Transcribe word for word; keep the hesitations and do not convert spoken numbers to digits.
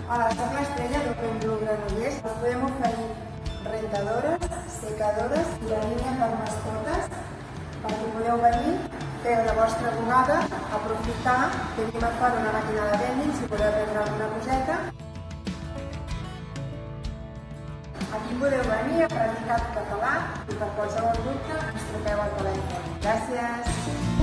Hola, soc l'Estrella d'Open Blue Granollers. Us podem oferir rentadores, secadores i la línia per mascotes perquè podeu venir, fer la vostra bugada, aprofitar que venim a fora una màquina de vending si podeu prendre alguna coseta. Aquí podeu venir a practicar el català i per qualsevol dubte ens truqueu al telèfon. Gràcies!